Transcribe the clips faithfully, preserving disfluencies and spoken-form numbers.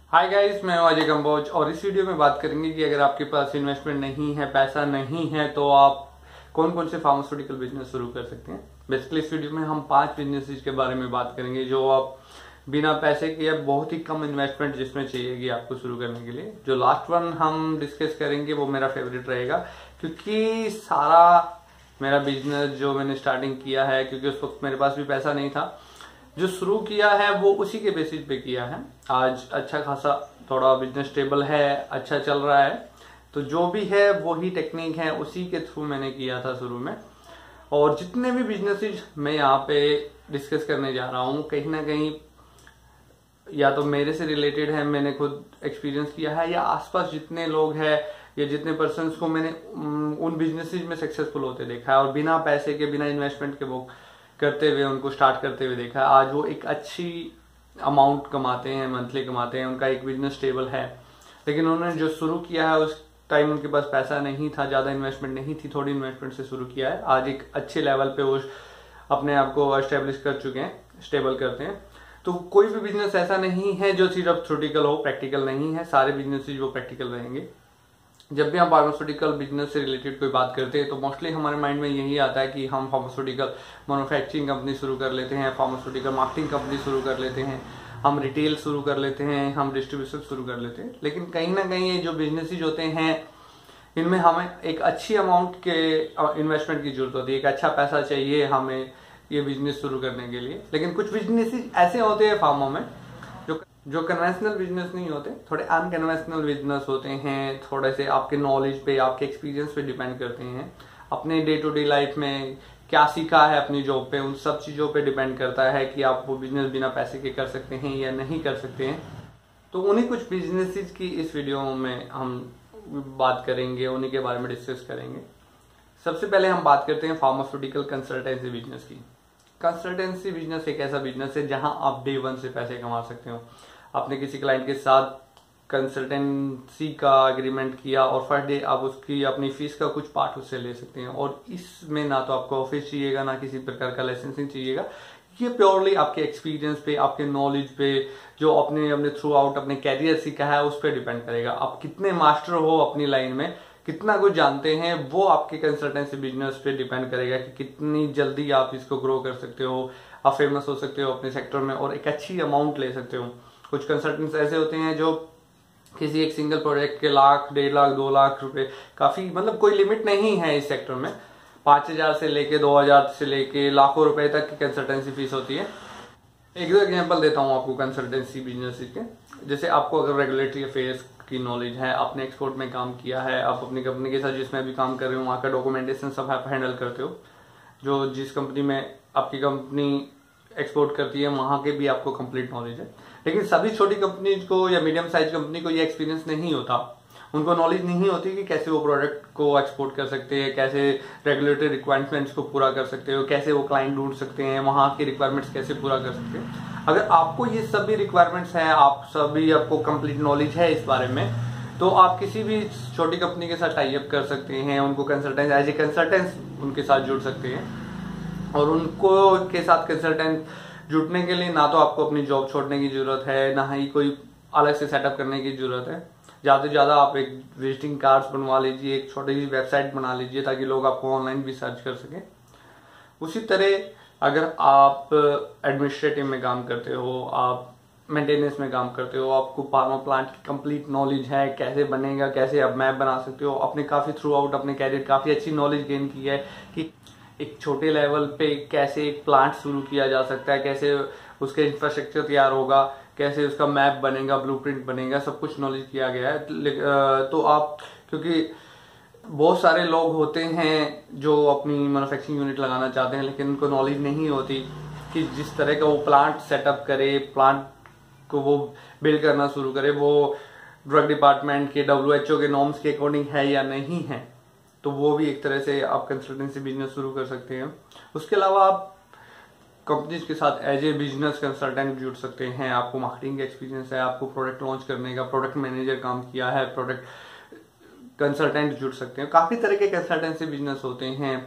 Hi guys, मैं हूं अजय कंबोज और इस वीडियो में बात करेंगे कि अगर आपके पास इन्वेस्टमेंट नहीं है, पैसा नहीं है, तो आप कौन कौन से फार्मास्यूटिकल बिजनेस शुरू कर सकते हैं। बेसिकली इस वीडियो में हम पांच बिजनेसेस के बारे में बात करेंगे जो आप बिना पैसे के या बहुत ही कम इन्वेस्टमेंट जिसमें चाहिएगी आपको शुरू करने के लिए। जो लास्ट वन हम डिस्कस करेंगे वो मेरा फेवरेट रहेगा, क्योंकि सारा मेरा बिजनेस जो मैंने स्टार्टिंग किया है, क्योंकि उस वक्त मेरे पास भी पैसा नहीं था, जो शुरू किया है वो उसी के बेसिस पे किया है। आज अच्छा खासा थोड़ा बिजनेस स्टेबल है, अच्छा चल रहा है। तो जो भी है वही टेक्निक है, उसी के थ्रू मैंने किया था शुरू में। और जितने भी बिजनेसेस मैं यहाँ पे डिस्कस करने जा रहा हूँ, कहीं ना कहीं या तो मेरे से रिलेटेड है, मैंने खुद एक्सपीरियंस किया है, या आसपास जितने लोग हैं या जितने पर्सन्स को मैंने उन बिजनेसेस में सक्सेसफुल होते देखा है और बिना पैसे के, बिना इन्वेस्टमेंट के वो करते हुए, उनको स्टार्ट करते हुए देखा है। आज वो एक अच्छी अमाउंट कमाते हैं, मंथली कमाते हैं, उनका एक बिजनेस स्टेबल है। लेकिन उन्होंने जो शुरू किया है उस टाइम उनके पास पैसा नहीं था, ज्यादा इन्वेस्टमेंट नहीं थी, थोड़ी इन्वेस्टमेंट से शुरू किया है। आज एक अच्छे लेवल पे वो अपने आप को एस्टेब्लिश कर चुके हैं, स्टेबल करते हैं। तो कोई भी बिजनेस ऐसा नहीं है जो सिर्फ थ्योरेटिकल हो, प्रैक्टिकल नहीं है। सारे बिजनेस वो प्रैक्टिकल रहेंगे। जब भी हम फार्मास्यूटिकल बिजनेस से रिलेटेड कोई बात करते हैं तो मोस्टली हमारे माइंड में यही आता है कि हम फार्मास्यूटिकल मैन्युफैक्चरिंग कंपनी शुरू कर लेते हैं, फार्मास्यूटिकल मार्केटिंग कंपनी शुरू कर लेते हैं, हम रिटेल शुरू कर लेते हैं, हम डिस्ट्रीब्यूशन शुरू कर लेते हैं। लेकिन कहीं ना कहीं ये जो बिजनेसेस होते हैं, इनमें हमें एक अच्छी अमाउंट के इन्वेस्टमेंट की जरूरत होती है, एक अच्छा पैसा चाहिए हमें ये बिजनेस शुरू करने के लिए। लेकिन कुछ बिजनेसेस ऐसे होते हैं फार्मा में जो जो कन्वेंशनल बिजनेस नहीं होते, थोड़े अनकन्वेंशनल बिजनेस होते हैं। थोड़े से आपके नॉलेज पे, आपके एक्सपीरियंस पे डिपेंड करते हैं। अपने डे टू डे लाइफ में क्या सीखा है अपनी जॉब पे, उन सब चीजों पे डिपेंड करता है कि आप वो बिजनेस बिना पैसे के कर सकते हैं या नहीं कर सकते हैं। तो उन्हीं कुछ बिजनेसेस की इस वीडियो में हम बात करेंगे, उन्हीं के बारे में डिस्कस करेंगे। सबसे पहले हम बात करते हैं फार्मास्यूटिकल कंसल्टेंसी बिजनेस की। कंसल्टेंसी बिजनेस एक ऐसा बिजनेस है जहां आप डे वन से पैसे कमा सकते हो। आपने किसी क्लाइंट के साथ कंसल्टेंसी का एग्रीमेंट किया और फर्स्ट डे आप उसकी अपनी फीस का कुछ पार्ट उससे ले सकते हैं। और इसमें ना तो आपको ऑफिस चाहिएगा, ना किसी प्रकार का लाइसेंसिंग चाहिएगा। ये प्योरली आपके एक्सपीरियंस पे, आपके नॉलेज पे, जो अपने अपने थ्रू आउट अपने कैरियर सीखा है उस पर डिपेंड करेगा। आप कितने मास्टर हो अपनी लाइन में, कितना कुछ जानते हैं, वो आपके कंसल्टेंसी बिजनेस पे डिपेंड करेगा कि कितनी जल्दी आप इसको ग्रो कर सकते हो, आप फेमस हो सकते हो अपने सेक्टर में और एक अच्छी अमाउंट ले सकते हो। कुछ कंसल्टेंट्स ऐसे होते हैं जो किसी एक सिंगल प्रोजेक्ट के लाख, डेढ़ लाख, दो लाख रुपए, काफी मतलब कोई लिमिट नहीं है इस सेक्टर में। पांच हजार से लेके दो हजार से लेके लाखों रुपए तक की कंसल्टेंसी फीस होती है। एक दो एग्जांपल देता हूं आपको कंसल्टेंसी बिजनेस के। जैसे आपको अगर रेगुलेटरी अफेयर्स की नॉलेज है, आपने एक्सपोर्ट में काम किया है, आप अपनी कंपनी के साथ जिसमें भी काम कर रहे हो वहां का डॉक्यूमेंटेशन सब आप हैंडल करते हो। जो जिस कंपनी में आपकी कंपनी एक्सपोर्ट करती है वहां के भी आपको कंप्लीट नॉलेज है। लेकिन सभी छोटी कंपनी को या मीडियम साइज कंपनी को ये एक्सपीरियंस नहीं होता, उनको नॉलेज नहीं होती कि कैसे वो प्रोडक्ट को एक्सपोर्ट कर सकते हैं, कैसे रेगुलेटरी रिक्वायरमेंट्स को पूरा कर सकते हो, कैसे वो क्लाइंट ढूंढ सकते हैं, वहां की रिक्वायरमेंट्स कैसे पूरा कर सकते हैं। अगर आपको ये सभी रिक्वायरमेंट्स हैं, आप सभी आपको कंप्लीट नॉलेज है इस बारे में, तो आप किसी भी छोटी कंपनी के साथ टाई अप कर सकते हैं, उनको कंसल्टेंट एज ए कंसल्टेंट उनके साथ जुड़ सकते हैं। और उनको के साथ कंसल्टेंट जुटने के लिए ना तो आपको अपनी जॉब छोड़ने की जरूरत है, ना ही कोई अलग से सेटअप करने की जरूरत है। ज्यादा से ज्यादा आप एक विजिटिंग कार्ड्स बनवा लीजिए, एक छोटी सी वेबसाइट बना लीजिए ताकि लोग आपको ऑनलाइन भी सर्च कर सकें। उसी तरह अगर आप एडमिनिस्ट्रेटिव में काम करते हो, आप मेंटेनेंस में काम करते हो, आपको फार्मा प्लांट की कंप्लीट नॉलेज है, कैसे बनेगा, कैसे आप मैप बना सकते हो, आपने काफी थ्रू आउट अपने कैरियर काफी अच्छी नॉलेज गेन की है कि एक छोटे लेवल पे कैसे एक प्लांट शुरू किया जा सकता है, कैसे उसका इंफ्रास्ट्रक्चर तैयार होगा, कैसे उसका मैप बनेगा, ब्लूप्रिंट बनेगा, सब कुछ नॉलेज किया गया है। तो आप, क्योंकि बहुत सारे लोग होते हैं जो अपनी मैन्युफैक्चरिंग यूनिट लगाना चाहते हैं लेकिन उनको नॉलेज नहीं होती कि जिस तरह का वो प्लांट सेटअप करे, प्लांट को वो बिल्ड करना शुरू करे, वो ड्रग डिपार्टमेंट के, डब्ल्यू एच ओ के नॉर्म्स के अकॉर्डिंग है या नहीं है। तो वो भी एक तरह से आप कंसल्टेंसी बिजनेस शुरू कर सकते हैं। उसके अलावा आप कंपनीज के साथ एज ए बिजनेस कंसल्टेंट जुड़ सकते हैं। आपको मार्केटिंग एक्सपीरियंस है, आपको प्रोडक्ट लॉन्च करने का, प्रोडक्ट मैनेजर काम किया है, प्रोडक्ट कंसल्टेंट जुड़ सकते हैं। काफी तरह के कंसल्टेंसी बिजनेस होते हैं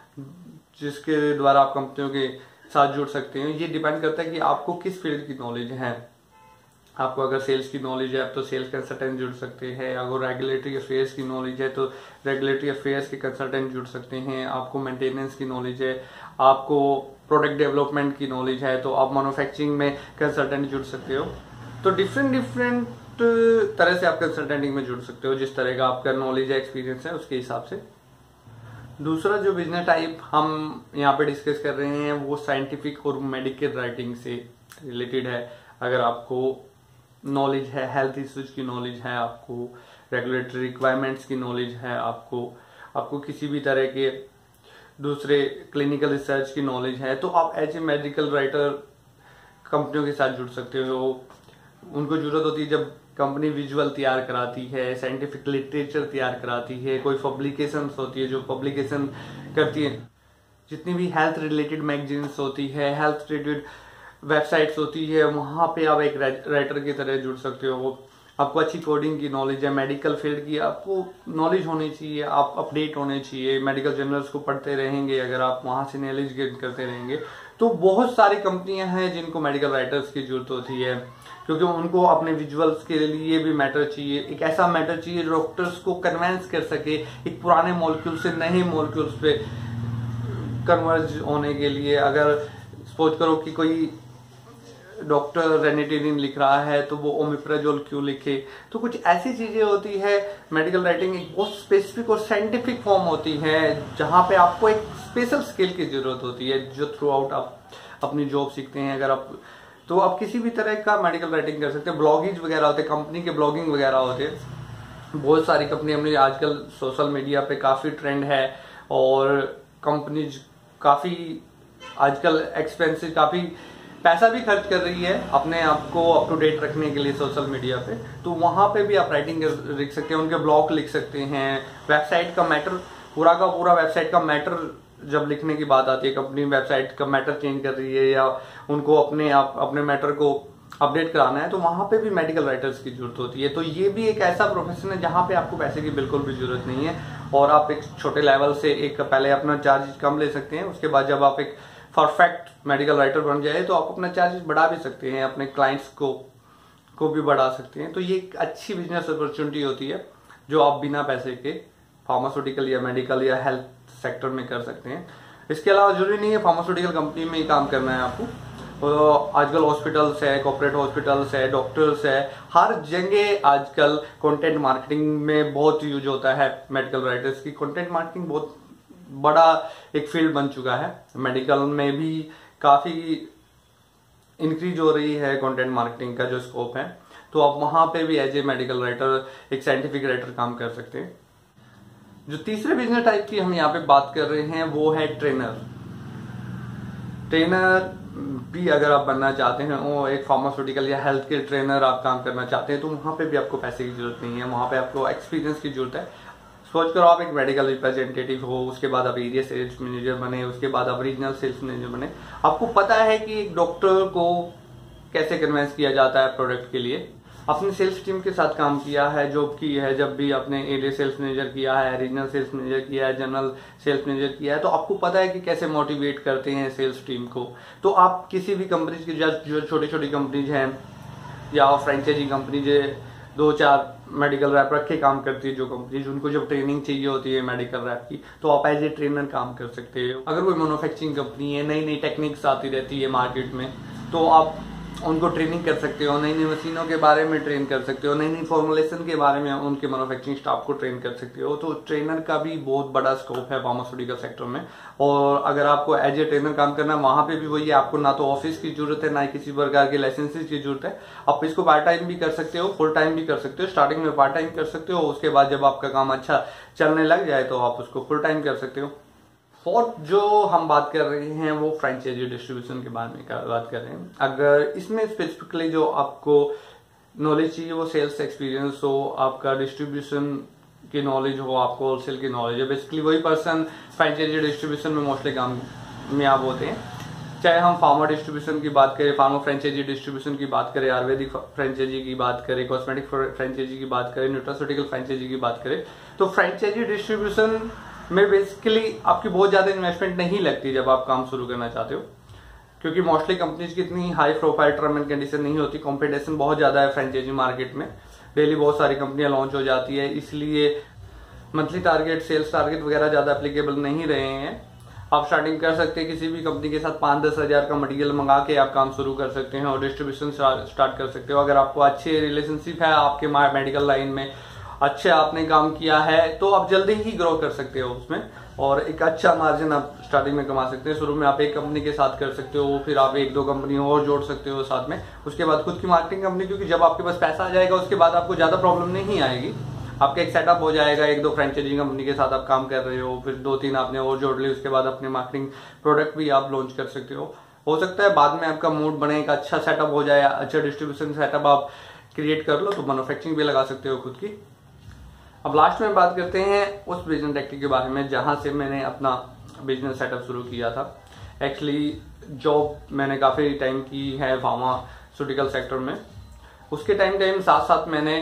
जिसके द्वारा आप कंपनियों के साथ जुड़ सकते हैं। ये डिपेंड करता है कि आपको किस फील्ड की नॉलेज है। आपको अगर सेल्स की नॉलेज है तो सेल्स कंसल्टेंट जुड़ सकते हैं, अगर रेगुलेटरी अफेयर्स की नॉलेज है तो रेगुलेटरी अफेयर्स के कंसल्टेंट जुड़ सकते हैं, आपको मेंटेनेंस की नॉलेज है, आपको प्रोडक्ट डेवलपमेंट की नॉलेज है तो आप मैन्युफैक्चरिंग में कंसल्टेंट जुड़ सकते हो। तो डिफरेंट डिफरेंट तरह से आप कंसल्टेंटिंग में जुड़ सकते हो, जिस तरह का आपका नॉलेज है, एक्सपीरियंस है, उसके हिसाब से। दूसरा जो बिजनेस टाइप हम यहाँ पे डिस्कस कर रहे हैं वो साइंटिफिक और मेडिकल राइटिंग से रिलेटेड है। अगर आपको नॉलेज है, हेल्थ इश्यूज की नॉलेज है, आपको रेगुलेटरी रिक्वायरमेंट्स की नॉलेज है, आपको आपको किसी भी तरह के दूसरे क्लिनिकल रिसर्च की नॉलेज है, तो आप एज ए मेडिकल राइटर कंपनियों के साथ जुड़ सकते हो। उनको जरूरत होती है जब कंपनी विजुअल तैयार कराती है, साइंटिफिक लिटरेचर तैयार कराती है, कोई पब्लिकेशंस होती है जो पब्लिकेशन करती है, जितनी भी हेल्थ रिलेटेड मैगजीन्स होती है, हेल्थ रिलेटेड वेबसाइट्स होती है, वहां पे आप एक राइटर की तरह जुड़ सकते हो। आपको अच्छी कोडिंग की नॉलेज है, मेडिकल फील्ड की आपको नॉलेज होनी चाहिए, आप अपडेट होने चाहिए, मेडिकल जर्नल्स को पढ़ते रहेंगे, अगर आप वहां से नॉलेज गेन करते रहेंगे तो बहुत सारी कंपनियां हैं जिनको मेडिकल राइटर्स की जरूरत होती है, क्योंकि उनको अपने विजुअल्स के लिए भी मैटर चाहिए, एक ऐसा मैटर चाहिए जो डॉक्टर्स को कन्विंस कर सके एक पुराने मॉलिक्यूल से नए मॉलिक्यूल्स पे कन्वर्ज होने के लिए। अगर सपोज करो कि कोई डॉक्टर रेनिटेरिन लिख रहा है तो वो ओमिप्राजोल क्यों लिखे, तो कुछ ऐसी चीजें होती है। मेडिकल राइटिंग एक बहुत स्पेसिफिक और साइंटिफिक फॉर्म होती है जहां पे आपको एक स्पेशल स्किल की जरूरत होती है जो थ्रू आउट आप अपनी जॉब सीखते हैं। अगर आप तो आप किसी भी तरह का मेडिकल राइटिंग कर सकते हैं। ब्लॉगिंग वगैरह होते हैं, कंपनी के ब्लॉगिंग वगैरह होते हैं। बहुत सारी कंपनी हमने आजकल सोशल मीडिया पे काफी ट्रेंड है और कंपनीज काफी आजकल एक्सपेंसिव काफी पैसा भी खर्च कर रही है अपने आप को अप टू डेट रखने के लिए सोशल मीडिया पे, तो वहां पे भी आप राइटिंग लिख सकते हैं, उनके ब्लॉग लिख सकते हैं। वेबसाइट का मैटर, पूरा का पूरा वेबसाइट का मैटर जब लिखने की बात आती है, कंपनी वेबसाइट का मैटर चेंज कर रही है या उनको अपने आप अपने मैटर को अपडेट कराना है, तो वहां पे भी मेडिकल राइटर्स की जरूरत होती है। तो ये भी एक ऐसा प्रोफेशन है जहां पे आपको पैसे की बिल्कुल भी जरूरत नहीं है और आप एक छोटे लेवल से एक पहले अपना चार्ज कम ले सकते हैं, उसके बाद जब आप एक परफेक्ट मेडिकल राइटर बन जाए तो आप अपना चार्जेस बढ़ा भी सकते हैं, अपने क्लाइंट्स को को भी बढ़ा सकते हैं। तो ये एक अच्छी बिजनेस अपॉर्चुनिटी होती है जो आप बिना पैसे के फार्मास्यूटिकल या मेडिकल या हेल्थ सेक्टर में कर सकते हैं। इसके अलावा जरूरी नहीं है फार्मास्यूटिकल कंपनी में ही काम करना है आपको। तो आजकल हॉस्पिटल्स है, कॉर्पोरेट हॉस्पिटल्स है, डॉक्टर्स है, हर जगह आजकल कंटेंट मार्केटिंग में बहुत यूज होता है मेडिकल राइटर्स की। कंटेंट मार्केटिंग बहुत बड़ा एक फील्ड बन चुका है, मेडिकल में भी काफी इंक्रीज हो रही है कंटेंट मार्केटिंग का जो स्कोप है, तो आप वहां पे भी एज ए मेडिकल राइटर, एक साइंटिफिक राइटर काम कर सकते हैं। जो तीसरे बिजनेस टाइप की हम यहाँ पे बात कर रहे हैं वो है ट्रेनर। ट्रेनर भी अगर आप बनना चाहते हैं, वो एक फार्मास्यूटिकल या हेल्थ केयर ट्रेनर आप काम करना चाहते हैं, तो वहां पे भी आपको पैसे की जरूरत नहीं है, वहां पे आपको एक्सपीरियंस की जरूरत है। सोच करो आप एक मेडिकल रिप्रेजेंटेटिव हो, उसके बाद आप एरिया सेल्स मैनेजर बने, उसके बाद आप रीजनल सेल्स मैनेजर बने। आपको पता है कि एक डॉक्टर को कैसे कन्विंस किया जाता है प्रोडक्ट के लिए। अपने सेल्स टीम के साथ काम किया है, जॉब की है, जब भी आपने एरिया सेल्स मैनेजर किया है, रीजनल सेल्स मैनेजर किया है, जनरल सेल्स मैनेजर किया है, तो आपको पता है कि कैसे मोटिवेट करते हैं सेल्स टीम को। तो आप किसी भी कंपनीज की जो छोटी छोटी कंपनीज हैं या फ्रेंचाइजी कंपनीज दो चार मेडिकल रैप रख के काम करती है, जो कंपनीज उनको जब ट्रेनिंग चाहिए होती है मेडिकल रैप की, तो आप एज ए ट्रेनर काम कर सकते हो। अगर कोई मैन्युफैक्चरिंग कंपनी है, नई नई टेक्निक्स आती रहती है मार्केट में, तो आप उनको ट्रेनिंग कर सकते हो, नई नई मशीनों के बारे में ट्रेन कर सकते हो, नई नई फॉर्मुलेशन के बारे में उनके मैन्युफैक्चरिंग स्टाफ को ट्रेन कर सकते हो। तो ट्रेनर का भी बहुत बड़ा स्कोप है फार्मास्यूटिकल सेक्टर में। और अगर आपको एज ए ट्रेनर काम करना है, वहां पे भी वही है, आपको ना तो ऑफिस की जरूरत है, ना ही किसी प्रकार के लाइसेंसेज की जरूरत है। आप इसको पार्ट टाइम भी कर सकते हो, फुल टाइम भी कर सकते हो। स्टार्टिंग में पार्ट टाइम कर सकते हो, उसके बाद जब आपका काम अच्छा चलने लग जाए तो आप उसको फुल टाइम कर सकते हो। फोर्थ जो हम बात कर रहे हैं वो फ्रेंचाइजी डिस्ट्रीब्यूशन के बारे में बात कर रहे हैं। अगर इसमें स्पेसिफिकली जो आपको नॉलेज चाहिए वो सेल्स एक्सपीरियंस हो, आपका डिस्ट्रीब्यूशन की नॉलेज हो, आपको होलसेल की नॉलेज है। बेसिकली वही पर्सन फ्रेंचाइजी डिस्ट्रीब्यूशन में मोस्टली कामयाब होते हैं। चाहे हम फार्मा डिस्ट्रीब्यूशन की बात करें, फार्मा फ्रेंचाइजी डिस्ट्रीब्यूशन की बात करें, आयुर्वेदिक फ्रेंचाइजी की बात करें, कॉस्मेटिक फ्रेंचाइजी की बात करें, न्यूट्रास्यूटिकल फ्रेंचाइजी की बात करें, तो फ्रेंचाइजी डिस्ट्रीब्यूशन में बेसिकली आपकी बहुत ज्यादा इन्वेस्टमेंट नहीं लगती जब आप काम शुरू करना चाहते हो, क्योंकि मोस्टली कंपनीज की इतनी high profile term and condition नहीं होती, कंपटीशन बहुत ज्यादा है फ्रेंचाइजी मार्केट में, डेली बहुत सारी कंपनियां लॉन्च हो जाती है, इसलिए मंथली टारगेट, सेल्स टारगेट वगैरह ज्यादा एप्लीकेबल नहीं रहे हैं। आप स्टार्टिंग कर सकते हैं किसी भी कंपनी के साथ पांच दस हजार का मटेरियल मंगा के आप काम शुरू कर सकते हैं और डिस्ट्रीब्यूशन स्टार्ट कर सकते हो। अगर आपको अच्छे रिलेशनशिप है आपके मेडिकल लाइन में, अच्छे आपने काम किया है, तो आप जल्दी ही ग्रो कर सकते हो उसमें और एक अच्छा मार्जिन आप स्टार्टिंग में कमा सकते हैं। शुरू में आप एक कंपनी के साथ कर सकते हो, फिर आप एक दो कंपनी और जोड़ सकते हो साथ में, उसके बाद खुद की मार्केटिंग कंपनी, क्योंकि जब आपके पास पैसा आ जाएगा उसके बाद आपको ज्यादा प्रॉब्लम नहीं आएगी। आपका एक सेटअप हो जाएगा, एक दो फ्रेंचाइजी कंपनी के साथ आप काम कर रहे हो, फिर दो तीन आपने और जोड़ ली, उसके बाद अपने मार्केटिंग प्रोडक्ट भी आप लॉन्च कर सकते हो। हो सकता है बाद में आपका मूड बने, एक अच्छा सेटअप हो जाए, अच्छा डिस्ट्रीब्यूशन सेटअप आप क्रिएट कर लो तो मैन्युफैक्चरिंग भी लगा सकते हो खुद की। अब लास्ट में बात करते हैं उस बिजनेस टेक्टिक के बारे में जहां से मैंने अपना बिजनेस सेटअप शुरू किया था। एक्चुअली जॉब मैंने काफी टाइम की है फार्मास्यूटिकल सेक्टर में, उसके टाइम टाइम साथ साथ मैंने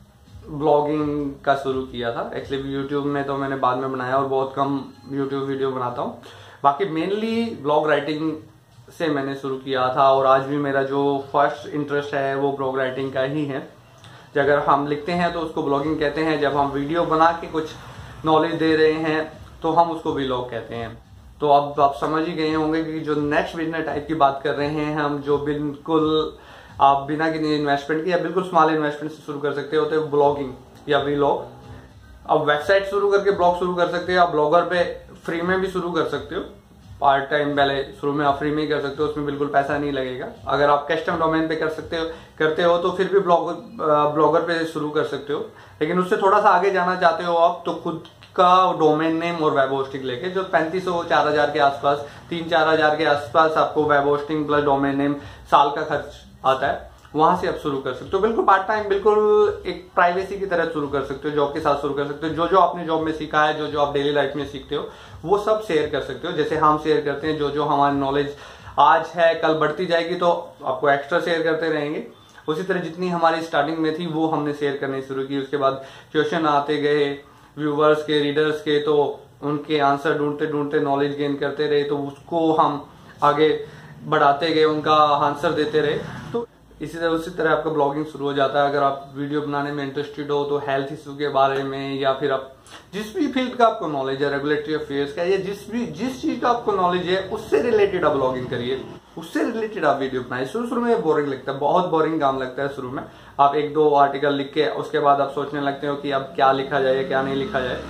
ब्लॉगिंग का शुरू किया था। एक्चुअली यूट्यूब में तो मैंने बाद में बनाया और बहुत कम यूट्यूब वीडियो बनाता हूँ, बाकी मेनली ब्लॉग राइटिंग से मैंने शुरू किया था और आज भी मेरा जो फर्स्ट इंटरेस्ट है वो ब्लॉग राइटिंग का ही है। अगर हम लिखते हैं तो उसको ब्लॉगिंग कहते हैं, जब हम वीडियो बना के कुछ नॉलेज दे रहे हैं तो हम उसको व्लॉग कहते हैं। तो अब आप समझ ही गए होंगे कि जो नेक्स्ट बिजनेस टाइप की बात कर रहे हैं हम, जो बिल्कुल आप बिना किसी इन्वेस्टमेंट के या बिल्कुल स्मॉल इन्वेस्टमेंट से शुरू कर सकते हो, तो ब्लॉगिंग या व्लॉग। अब वेबसाइट शुरू करके ब्लॉग शुरू कर सकते हो, आप ब्लॉगर पे फ्री में भी शुरू कर सकते हो, पार्ट टाइम पहले शुरू में आप फ्री में ही कर सकते हो, उसमें बिल्कुल पैसा नहीं लगेगा। अगर आप कस्टम डोमेन पे कर सकते हो करते हो तो फिर भी ब्लॉग ब्लॉगर पे शुरू कर सकते हो, लेकिन उससे थोड़ा सा आगे जाना चाहते हो आप तो खुद का डोमेन नेम और वेब होस्टिंग लेके जो पैंतीस सौ चार हजार के आसपास, तीन चार हजार के आसपास आपको web hosting plus domain name साल का खर्च आता है, वहां से आप शुरू कर सकते हो। बिल्कुल पार्ट टाइम, बिल्कुल एक प्राइवेसी की तरह शुरू कर सकते हो, जॉब के साथ शुरू कर सकते हो। जो जो आपने जॉब में सीखा है, जो जो आप डेली लाइफ में सीखते हो वो सब शेयर कर सकते हो, जैसे हम शेयर करते हैं। जो जो हमारी नॉलेज आज है कल बढ़ती जाएगी तो आपको एक्स्ट्रा शेयर करते रहेंगे। उसी तरह जितनी हमारी स्टार्टिंग में थी वो हमने शेयर करनी शुरू की। उसके बाद क्वेश्चन आते गए व्यूवर्स के, रीडर्स के, तो उनके आंसर ढूंढते ढूंढते नॉलेज गेन करते रहे, तो उसको हम आगे बढ़ाते गए, उनका आंसर देते रहे। तो इसी तरह उसी तरह आपका ब्लॉगिंग शुरू हो जाता है। अगर आप वीडियो बनाने में इंटरेस्टेड हो तो हेल्थ इशू के बारे में, या फिर आप जिस भी फील्ड का आपको नॉलेज है, रेगुलेटरी अफेयर्स का, या जिस भी जिस चीज का आपको नॉलेज है उससे रिलेटेड आप ब्लॉगिंग करिए, उससे रिलेटेड आप वीडियो बनाए। शुरू शुरू में बोरिंग लगता है, बहुत बोरिंग काम लगता है शुरू में। आप एक दो आर्टिकल लिख के उसके बाद आप सोचने लगते हो कि अब क्या लिखा जाए क्या नहीं लिखा जाए।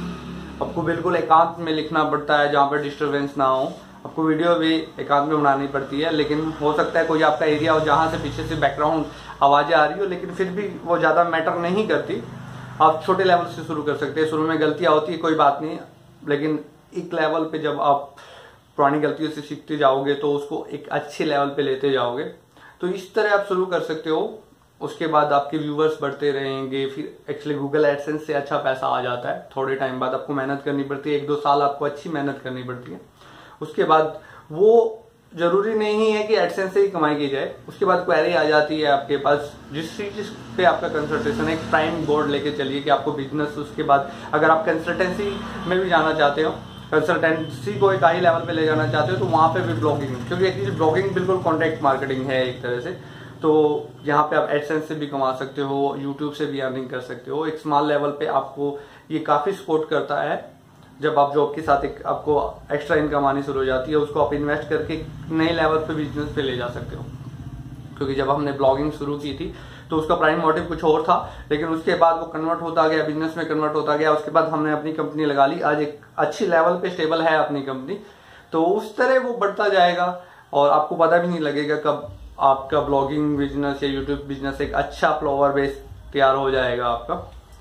आपको बिल्कुल एकांत में लिखना पड़ता है जहां पर डिस्टर्बेंस ना हो। आपको वीडियो भी एकांत में बनानी पड़ती है, लेकिन हो सकता है कोई आपका एरिया हो जहां से पीछे से बैकग्राउंड आवाजें आ रही हो, लेकिन फिर भी वो ज्यादा मैटर नहीं करती। आप छोटे लेवल से शुरू कर सकते हैं। शुरू में गलतियां होती है, कोई बात नहीं, लेकिन एक लेवल पे जब आप पुरानी गलतियों से सीखते जाओगे तो उसको एक अच्छे लेवल पे लेते जाओगे। तो इस तरह आप शुरू कर सकते हो। उसके बाद आपके व्यूवर्स बढ़ते रहेंगे। फिर एक्चुअली गूगल एडसेंस से अच्छा पैसा आ जाता है। थोड़े टाइम बाद आपको मेहनत करनी पड़ती है, एक दो साल आपको अच्छी मेहनत करनी पड़ती है। उसके बाद वो जरूरी नहीं है कि एडसेंस से ही कमाई की जाए। उसके बाद क्वेरी आ जाती है आपके पास, जिस चीज पे आपका कंसल्टेशन है, एक प्राइम बोर्ड लेके चलिए कि आपको बिजनेस। उसके बाद अगर आप कंसल्टेंसी में भी जाना चाहते हो, कंसल्टेंसी को एक हाई लेवल पे ले जाना चाहते हो, तो वहां पे भी ब्लॉगिंग, क्योंकि एक ब्लॉगिंग बिल्कुल कॉन्टेक्ट मार्केटिंग है एक तरह से। तो यहाँ पे आप एडसेंस से भी कमा सकते हो, यूट्यूब से भी अर्निंग कर सकते हो। एक स्मॉल लेवल पे आपको ये काफी सपोर्ट करता है। जब आप जॉब के साथ एक आपको एक्स्ट्रा इनकम आनी शुरू हो जाती है, उसको आप इन्वेस्ट करके नए लेवल पे बिजनेस पे ले जा सकते हो। क्योंकि जब हमने ब्लॉगिंग शुरू की थी तो उसका प्राइम मोटिव कुछ और था, लेकिन उसके बाद वो कन्वर्ट होता गया, बिजनेस में कन्वर्ट होता गया। उसके बाद हमने अपनी कंपनी लगा ली, आज एक अच्छी लेवल पे स्टेबल है अपनी कंपनी। तो उस तरह वो बढ़ता जाएगा और आपको पता भी नहीं लगेगा कब आपका ब्लॉगिंग बिजनेस या यूट्यूब बिजनेस एक अच्छा फ्लावर बेस तैयार हो जाएगा आपका।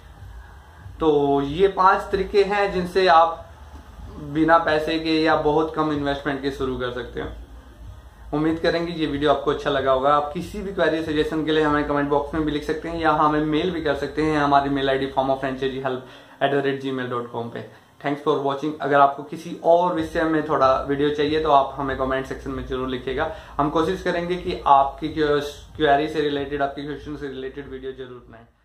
तो ये पांच तरीके हैं जिनसे आप बिना पैसे के या बहुत कम इन्वेस्टमेंट के शुरू कर सकते हैं। उम्मीद करेंगे ये वीडियो आपको अच्छा लगा होगा। आप किसी भी क्वेरी सजेशन के लिए हमें कमेंट बॉक्स में भी लिख सकते हैं या हमें मेल भी कर सकते हैं। हमारी mail ID form of franchise help at the rate Gmail dot com पे। Thanks for watching. अगर आपको किसी और विषय में थोड़ा वीडियो चाहिए तो आप हमें कमेंट सेक्शन में जरूर लिखिएगा। हम कोशिश करेंगे कि आपकी क्वेरी से रिलेटेड, आपके क्वेश्चन से रिलेटेड वीडियो जरूर बनाएं।